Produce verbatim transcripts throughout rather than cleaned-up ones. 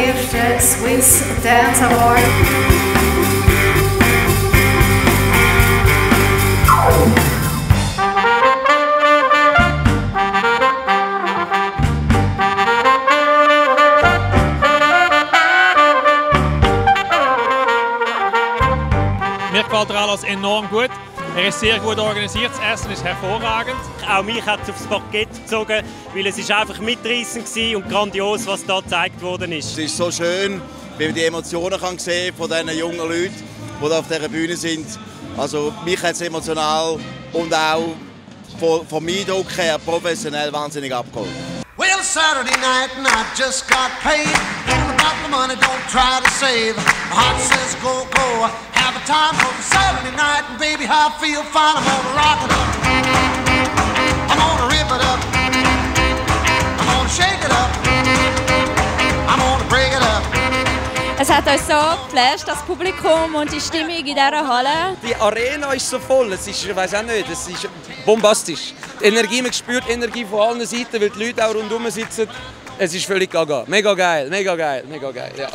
elften Swiss Dance Award. Mir gefällt der Anlass enorm gut. Er ist sehr gut organisiert, das Essen ist hervorragend. Auch mich hat es aufs Parkett gezogen, weil es ist einfach mitreißend war und grandios, was da gezeigt worden ist. Es ist so schön, wie man die Emotionen kann sehen von diesen jungen Leuten, die da auf dieser Bühne sind. Also mich hat es emotional und auch von, von meinem Druck her professionell wahnsinnig abgeholt. Well, Saturday night and I just got paid. All about the money, don't try to save. My heart says go, go. Have a time for Saturday night and baby, I feel fine. I'm gonna rock it up. I'm gonna rip it up. I'm gonna shake it up. I'm gonna break it up. Es hat uns so geflasht, das Publikum und die Stimmung in dieser Halle. Die Arena ist so voll, es ist, ich weiß auch nicht, es ist bombastisch. Die Energie, man spürt Energie von allen Seiten, weil die Leute auch rundherum sitzen. Es ist völlig gaga. Mega geil, mega geil, mega geil, ja.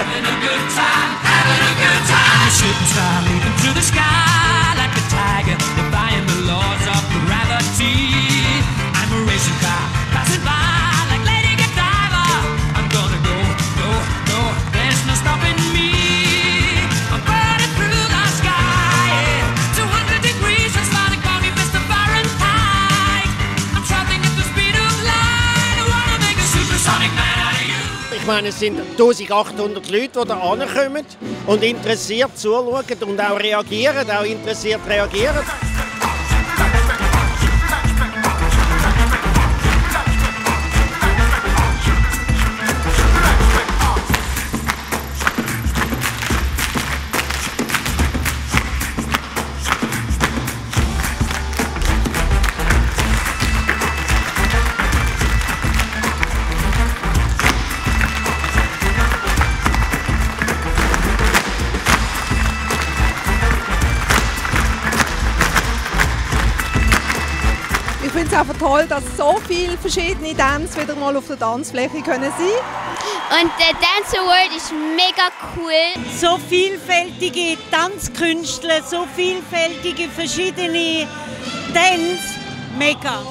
Ich meine, es sind eintausendachthundert Leute, die da ankommen und interessiert zuschauen und auch reagieren, auch interessiert reagieren. Ich finde es einfach toll, dass so viele verschiedene Tänze wieder mal auf der Tanzfläche können sein. Und der Dance Award ist mega cool. So vielfältige Tanzkünstler, so vielfältige verschiedene Tänze, mega.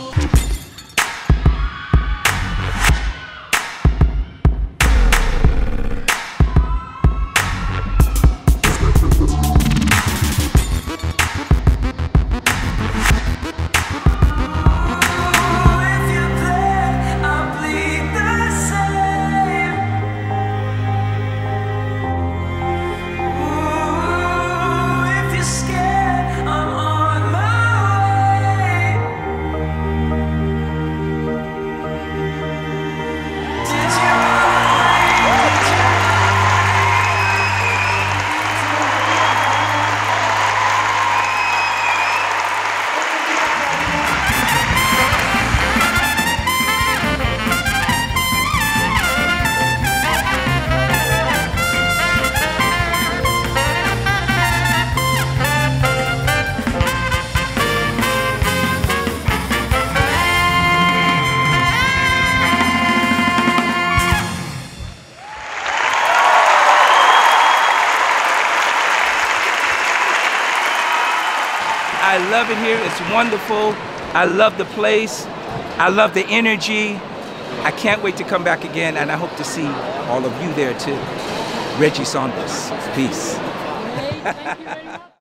I love it here, it's wonderful. I love the place. I love the energy. I can't wait to come back again, and I hope to see all of you there too. Reggie Saunders, peace.